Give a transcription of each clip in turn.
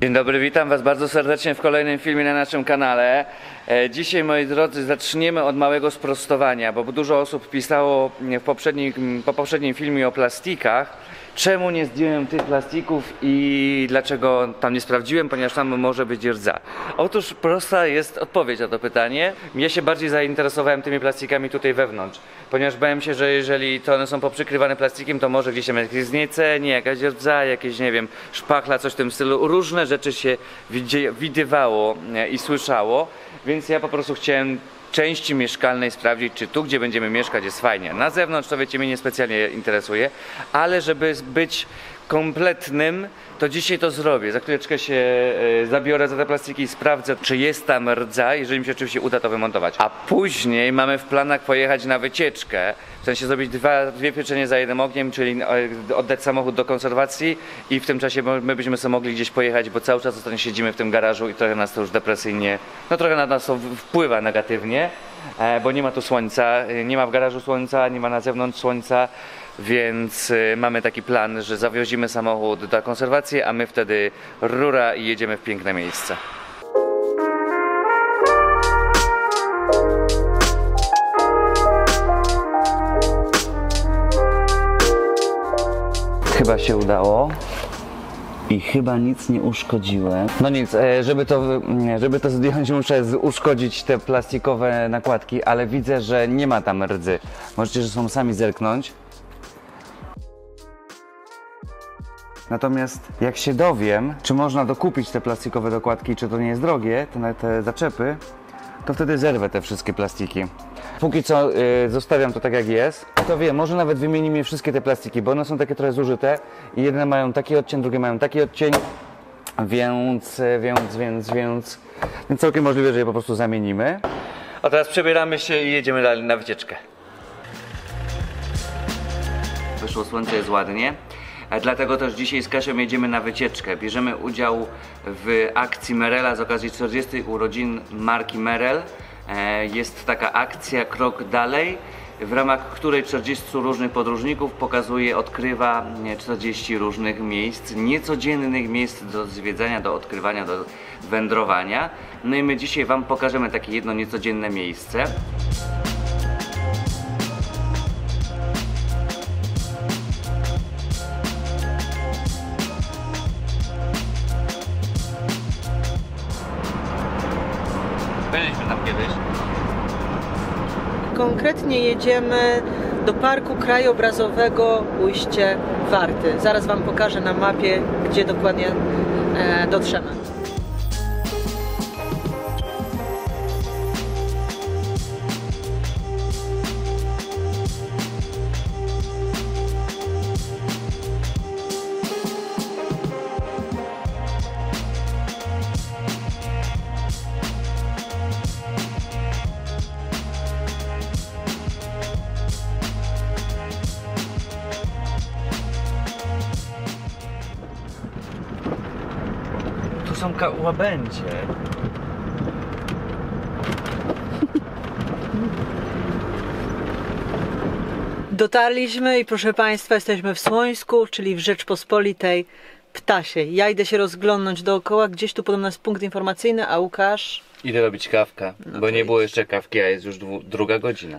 Dzień dobry, witam Was bardzo serdecznie w kolejnym filmie na naszym kanale. Dzisiaj, moi drodzy, zaczniemy od małego sprostowania, bo dużo osób pisało po poprzednim filmie o plastikach, czemu nie zdjąłem tych plastików i dlaczego tam nie sprawdziłem, ponieważ tam może być rdza. Otóż prosta jest odpowiedź na to pytanie. Ja się bardziej zainteresowałem tymi plastikami tutaj wewnątrz, ponieważ bałem się, że jeżeli to one są poprzykrywane plastikiem, to może gdzieś tam jakieś zniecenie, jakaś rdza, jakieś, nie wiem, szpachla, coś w tym stylu. Różne rzeczy się widywało i słyszało, więc ja po prostu chciałem części mieszkalnej sprawdzić, czy tu, gdzie będziemy mieszkać, jest fajnie. Na zewnątrz to, wiecie, mnie niespecjalnie interesuje, ale żeby być kompletnym, to dzisiaj to zrobię. Za chwileczkę się zabiorę za te plastiki i sprawdzę, czy jest tam rdza, jeżeli mi się oczywiście uda to wymontować. A później mamy w planach pojechać na wycieczkę, w sensie zrobić dwie pieczenie za jednym ogniem, czyli oddać samochód do konserwacji i w tym czasie my byśmy sobie mogli gdzieś pojechać, bo cały czas ostatnio siedzimy w tym garażu i trochę nas to już depresyjnie, no trochę na nas to wpływa negatywnie, bo nie ma tu słońca, nie ma w garażu słońca, nie ma na zewnątrz słońca. Więc mamy taki plan, że zawiozimy samochód do konserwacji, a my wtedy rura i jedziemy w piękne miejsce. Chyba się udało. I chyba nic nie uszkodziłem. No nic, żeby to zdjąć, muszę uszkodzić te plastikowe nakładki, ale widzę, że nie ma tam rdzy. Możecie, że są sami zerknąć. Natomiast jak się dowiem, czy można dokupić te plastikowe dokładki, czy to nie jest drogie, te zaczepy, to wtedy zerwę te wszystkie plastiki. Póki co zostawiam to tak jak jest. To wiem, może nawet wymienimy wszystkie te plastiki, bo one są takie trochę zużyte i jedne mają taki odcień, drugie mają taki odcień, więc całkiem możliwe, że je po prostu zamienimy. A teraz przebieramy się i jedziemy dalej na wycieczkę. Wyszło słońce, jest ładnie. Dlatego też dzisiaj z Kasią jedziemy na wycieczkę. Bierzemy udział w akcji Merrella z okazji 40 urodzin marki Merrell. Jest taka akcja Krok Dalej, w ramach której 40 różnych podróżników odkrywa 40 różnych miejsc, niecodziennych miejsc do zwiedzania, do odkrywania, do wędrowania. No i my dzisiaj Wam pokażemy takie jedno niecodzienne miejsce. Byliśmy tam kiedyś. Konkretnie jedziemy do Parku Krajobrazowego Ujście Warty. Zaraz Wam pokażę na mapie, gdzie dokładnie dotrzemy. Tu są łabędzie. Dotarliśmy i proszę Państwa, jesteśmy w Słońsku, czyli w Rzeczpospolitej Ptasiej. Ja idę się rozglądnąć dookoła, gdzieś tu podobno jest punkt informacyjny, a Łukasz... Idę robić kawkę, bo nie było jeszcze kawki, a jest już druga godzina.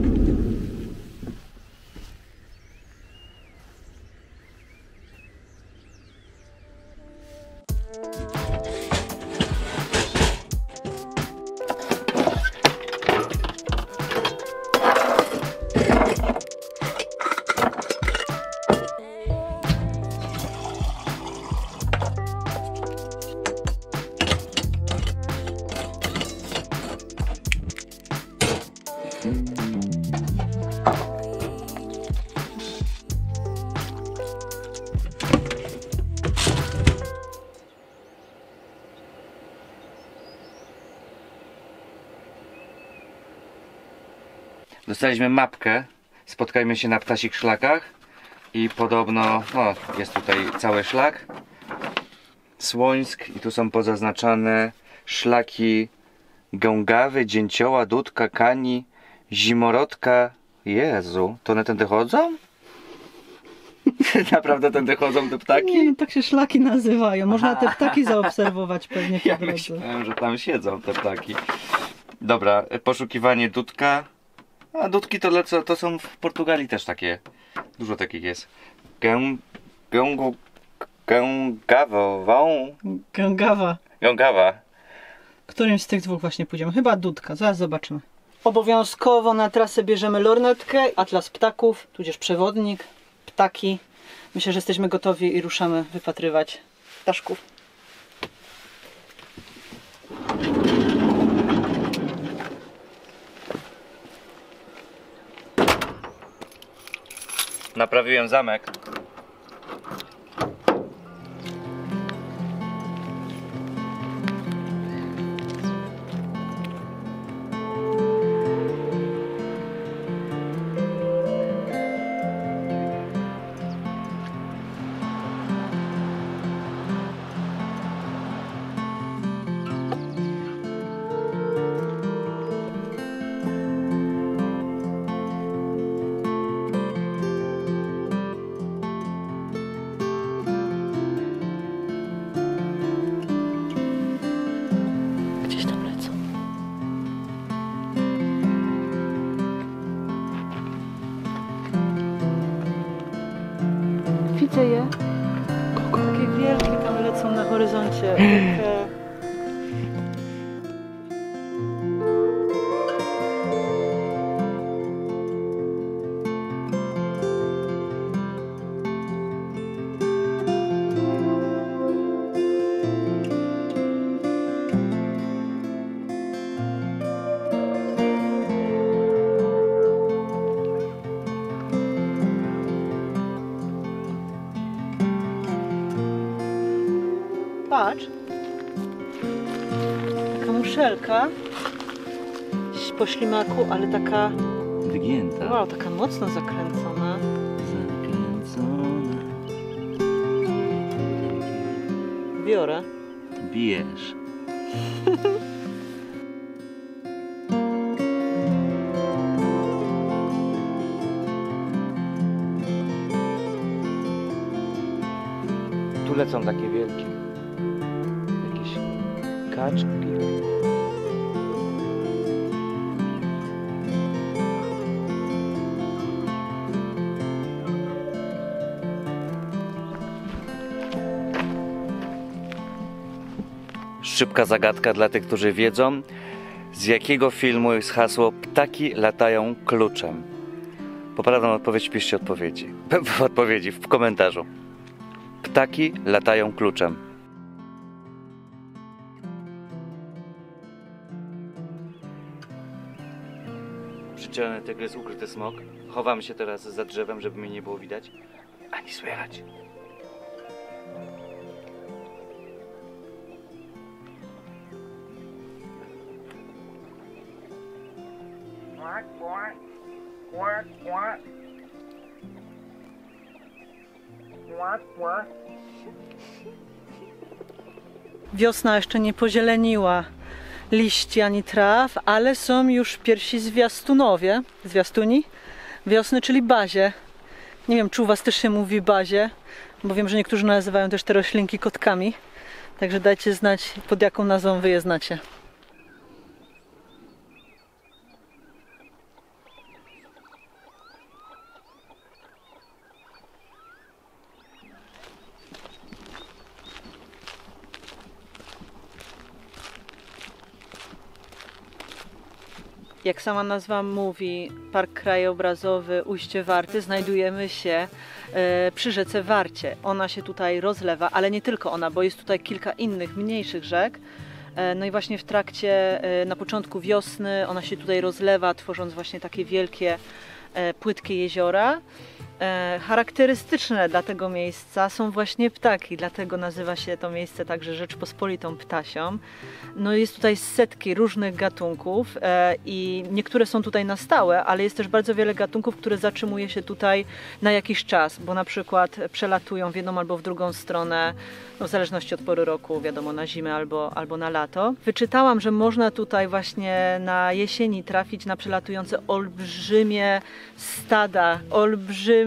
Dostaliśmy mapkę, spotkajmy się na Ptasich Szlakach i podobno, no, jest tutaj cały szlak, Słońsk i tu są pozaznaczane szlaki Gągawy, Dzięcioła, Dudka, Kani, Zimorodka. Jezu, to one tędy chodzą? Naprawdę tędy chodzą te ptaki? Nie, no tak się szlaki nazywają. Można te ptaki zaobserwować pewnie po Ja drodze. myślałem, że tam siedzą te ptaki. Dobra, poszukiwanie dudka. A dudki to lecą, to są w Portugalii też takie. Dużo takich jest. Gęgawa. Gągawa. Którymś z tych dwóch właśnie pójdziemy? Chyba dudka, zaraz zobaczymy. Obowiązkowo na trasę bierzemy lornetkę, atlas ptaków, tudzież przewodnik, ptaki. Myślę, że jesteśmy gotowi i ruszamy wypatrywać ptaszków. Naprawiłem zamek. Gdzieś tam lecą. Widzę je. Takie wielkie tam lecą na horyzoncie. Takie... Patrz. Taka muszelka po ślimaku, ale taka, Wygięta. wow, taka mocno zakręcona. Zakręcona. Biorę. Bierz. Tu lecą takie wielkie. Jakieś kaczki. Szybka zagadka dla tych, którzy wiedzą. Z jakiego filmu jest hasło "Ptaki latają kluczem"? Poprawną odpowiedź piszcie odpowiedzi w komentarzu. Ptaki latają kluczem. Przycielony tygrys, ukryty smok. Chowamy się teraz za drzewem, żeby mnie nie było widać, ani słychać. Quack, quack, quack, quack. Quack, quack. Wiosna jeszcze nie pozieleniła liści ani traw, ale są już pierwsi zwiastuni wiosny, czyli bazie. Nie wiem, czy u was też się mówi bazie, bo wiem, że niektórzy nazywają też te roślinki kotkami. Także dajcie znać, pod jaką nazwą wy je znacie. Jak sama nazwa mówi, Park Krajobrazowy Ujście Warty, znajdujemy się przy rzece Warcie. Ona się tutaj rozlewa, ale nie tylko ona, bo jest tutaj kilka innych, mniejszych rzek. No i właśnie w trakcie, na początku wiosny ona się tutaj rozlewa, tworząc właśnie takie wielkie, płytkie jeziora. Charakterystyczne dla tego miejsca są właśnie ptaki, dlatego nazywa się to miejsce także Rzeczpospolitą Ptasią. No jest tutaj setki różnych gatunków i niektóre są tutaj na stałe, ale jest też bardzo wiele gatunków, które zatrzymuje się tutaj na jakiś czas, bo na przykład przelatują w jedną albo w drugą stronę, no w zależności od pory roku, wiadomo, na zimę albo na lato. Wyczytałam, że można tutaj właśnie na jesieni trafić na przelatujące olbrzymie stada, olbrzymie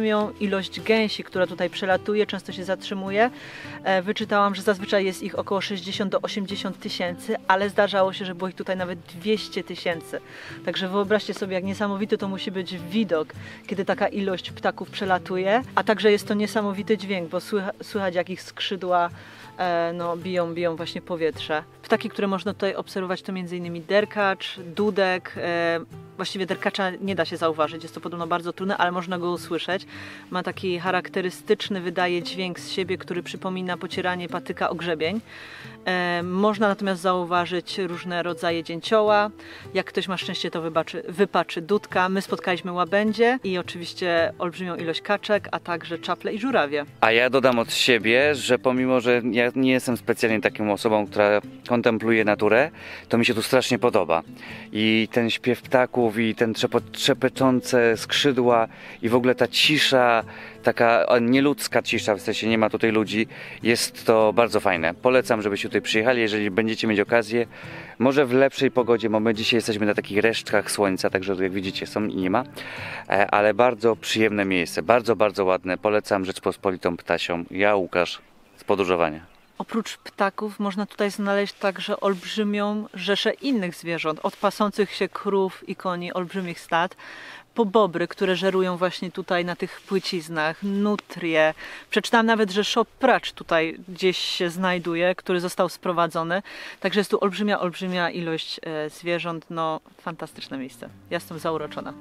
olbrzymią ilość gęsi, która tutaj przelatuje, często się zatrzymuje. Wyczytałam, że zazwyczaj jest ich około 60 do 80 tysięcy, ale zdarzało się, że było ich tutaj nawet 200 tysięcy. Także wyobraźcie sobie, jak niesamowity to musi być widok, kiedy taka ilość ptaków przelatuje, a także jest to niesamowity dźwięk, bo słychać jak ich skrzydła biją właśnie powietrze. Ptaki, które można tutaj obserwować, to m.in. derkacz, dudek. Właściwie derkacza nie da się zauważyć, jest to podobno bardzo trudne, ale można go usłyszeć. Ma taki charakterystyczny, wydaje dźwięk z siebie, który przypomina pocieranie patyka o grzebień. Można natomiast zauważyć różne rodzaje dzięcioła. Jak ktoś ma szczęście, to wypaczy dudka. My spotkaliśmy łabędzie i oczywiście olbrzymią ilość kaczek, a także czaple i żurawie. A ja dodam od siebie, że pomimo, że ja nie jestem specjalnie taką osobą, która kontempluje naturę, to mi się tu strasznie podoba. I ten śpiew ptaków, i ten trzepoczące skrzydła, i w ogóle ta cisza, taka nieludzka cisza, w sensie nie ma tutaj ludzi, jest to bardzo fajne. Polecam, żebyście tutaj przyjechali, jeżeli będziecie mieć okazję. Może w lepszej pogodzie, bo my dzisiaj jesteśmy na takich resztkach słońca, także jak widzicie są i nie ma, ale bardzo przyjemne miejsce, bardzo, bardzo ładne. Polecam Rzeczpospolitą Ptasią. Ja, Łukasz, z podróżowania. Oprócz ptaków można tutaj znaleźć także olbrzymią rzeszę innych zwierząt, od pasących się krów i koni, olbrzymich stad, po bobry, które żerują właśnie tutaj na tych płyciznach, nutrie. Przeczytałam nawet, że szopracz tutaj gdzieś się znajduje, który został sprowadzony. Także jest tu olbrzymia ilość zwierząt. No, fantastyczne miejsce. Ja jestem zauroczona.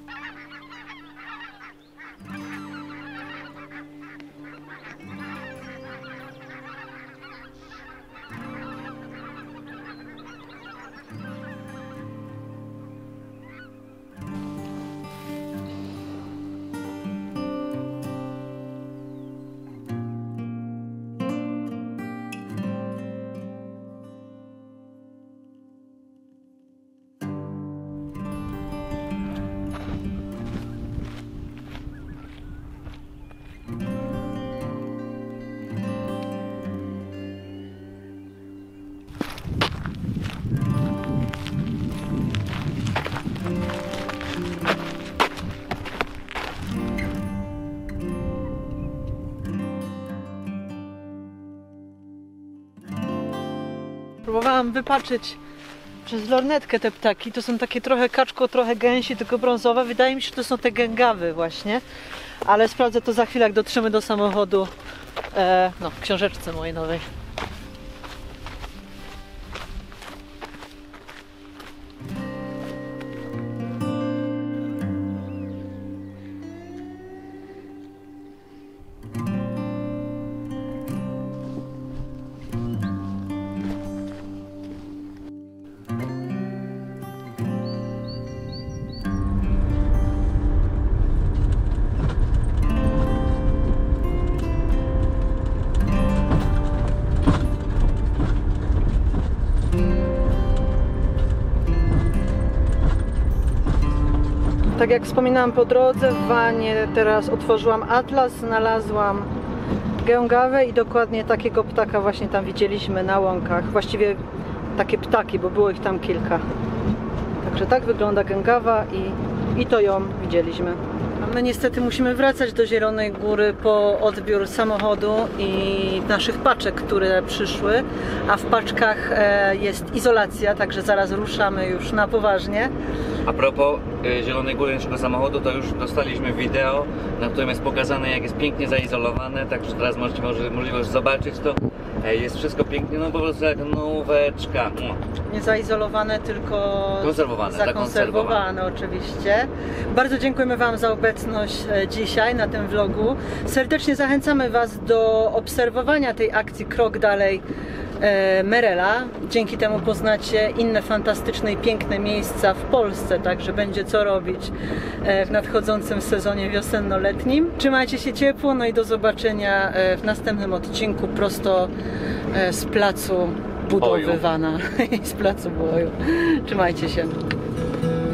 Próbowałam wypatrzyć przez lornetkę te ptaki. To są takie trochę kaczko, trochę gęsi, tylko brązowe. Wydaje mi się, że to są te gęgawy właśnie. Ale sprawdzę to za chwilę, jak dotrzemy do samochodu w książeczce mojej nowej. Tak jak wspominałam po drodze, w wanie teraz otworzyłam atlas, znalazłam gęgawę i dokładnie takiego ptaka właśnie tam widzieliśmy na łąkach. Właściwie takie ptaki, bo było ich tam kilka. Także tak wygląda gęgawa i to ją widzieliśmy. A my niestety musimy wracać do Zielonej Góry po odbiór samochodu i naszych paczek, które przyszły. A w paczkach jest izolacja, także zaraz ruszamy już na poważnie. A propos Zielonej Góry, naszego samochodu, to już dostaliśmy wideo, na którym jest pokazane, jak jest pięknie zaizolowane, także teraz macie możliwość zobaczyć to. Jest wszystko pięknie, no po prostu jak nóweczka. Nie zaizolowane, tylko zakonserwowane oczywiście. Bardzo dziękujemy Wam za obecność dzisiaj na tym vlogu. Serdecznie zachęcamy Was do obserwowania tej akcji Krok Dalej Merela. Dzięki temu poznacie inne fantastyczne i piękne miejsca w Polsce, także będzie co robić w nadchodzącym sezonie wiosenno-letnim. Trzymajcie się ciepło, no i do zobaczenia w następnym odcinku prosto z placu budowywana i z placu boju. Trzymajcie się.